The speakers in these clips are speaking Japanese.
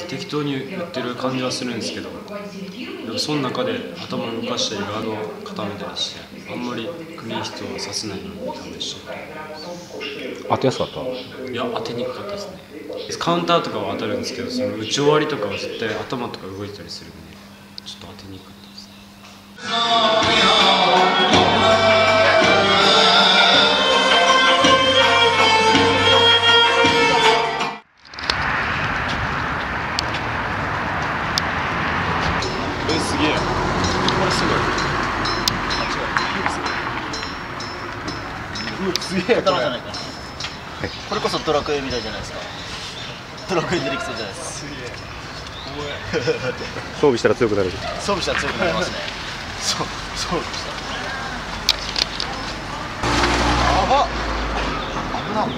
適当に打ってる感じはするんですけど、でもその中で頭を動かしたりガードを固めたりして、あんまりクリーンヒットをさせないように試して。 当てやすかった？ いや、当てにくかったですね。カウンターとかは当たるんですけど、その打ち終わりとかは絶対頭とか動いてたりするんで、ちょっと当てにくかったですね。 すげえ。これすごい。すげえ。 頭じゃないかな。これこそドラクエみたいじゃないですか。ドラクエ出てきそうじゃないですか。 すげえ。 装備したら強くなる。 装備したら強くなりますね。 そう、そうでした。 やばっ。危なっ。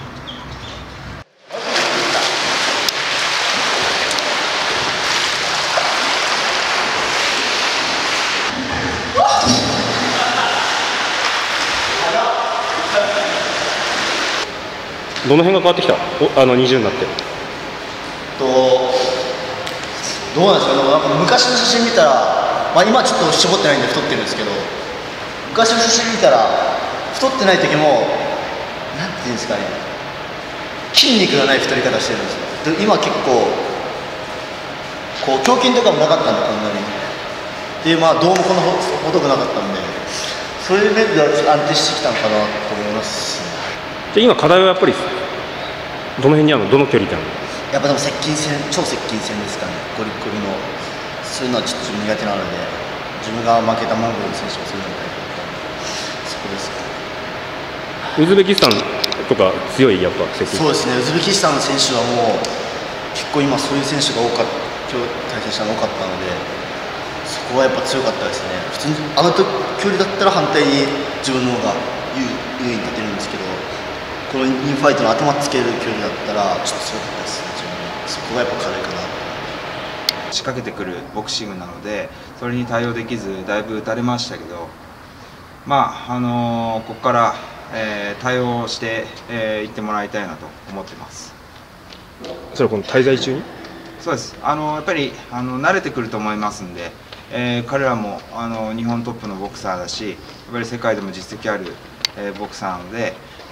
どの辺が変わってきた？20になって。 どうなんですかね。なんか昔の写真見たら、まあ、今ちょっと絞ってないんで太ってるんですけど、昔の写真見たら太ってない時もなんていうんですかね、筋肉がない太り方してるんですよ。で今結構こう胸筋とかもなかったんで、こんなにで、まあどうもこの細くなかったんで、そういう面では安定してきたのかなと思います。 で今課題はやっぱりどの辺にあるの？どの距離であるの？ やっぱでも接近戦、超接近戦ですかね。ゴリゴリのそういうのはちょっと苦手なので、自分が負けたモンゴルの選手がそういうのみたいな、そこですか。 ウズベキスタンとか強い、やっぱ接近。 そうですね。ウズベキスタンの選手はもう結構今そういう選手が今日対戦したの多かったので、そこはやっぱ強かったですね。普通に距離だったら反対に自分の方が優位に立てるんですけど、このインファイトの頭つける距離だったらちょっと強かったですね。そこがやっぱ課題かな。 仕掛けてくるボクシングなので、それに対応できずだいぶ打たれましたけど、まあここから、対応していってもらいたいなと思ってます。 それはこの滞在中に？ そうです。やっぱり慣れてくると思いますんで、彼らも日本トップのボクサーだし、やっぱり世界でも実績ある、ボクサーなので、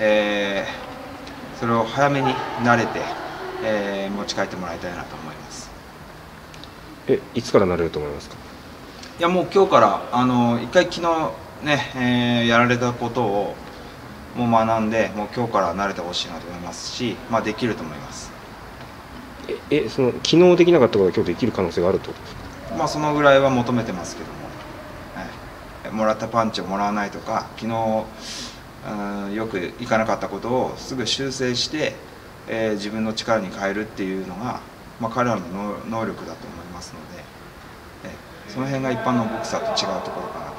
それを早めに慣れて、持ち帰ってもらいたいなと思います。 いつから慣れると思いますか？ いや、もう今日から一回昨日ね、やられたことをもう学んで、もう今日から慣れてほしいなと思いますし、まあ、できると思います。 その昨日できなかったことが今日できる可能性があるってことですか？ まあそのぐらいは求めてますけども、はい、もらったパンチをもらわないとか、昨日よくいかなかったことをすぐ修正して、自分の力に変えるっていうのが、まあ、彼らの能力だと思いますので、その辺が一般のボクサーと違うところかなと、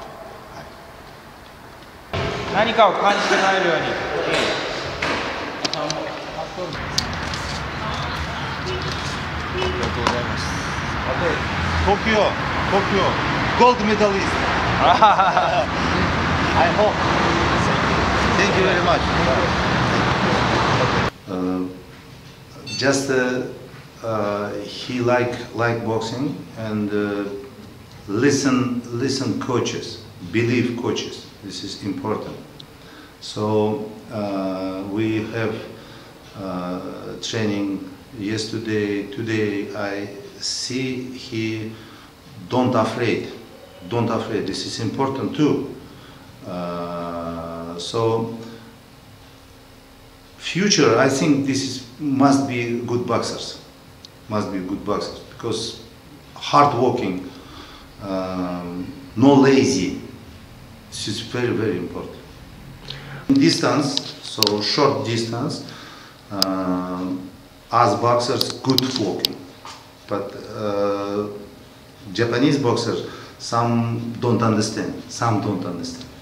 はい、何かを感じてもらえるように。 ありがとうございます。 東京、ゴールドメダリスト。 I hope. Thank you very much. Just he like boxing and listen coaches, believe coaches. This is important. So we have training yesterday. Today I see he don't afraid. This is important too. So future, I think must be good boxers. Must be good boxers because hard working, no lazy. This is very, very important. Distance, so short distance, as boxers, good walking. But Japanese boxers, some don't understand.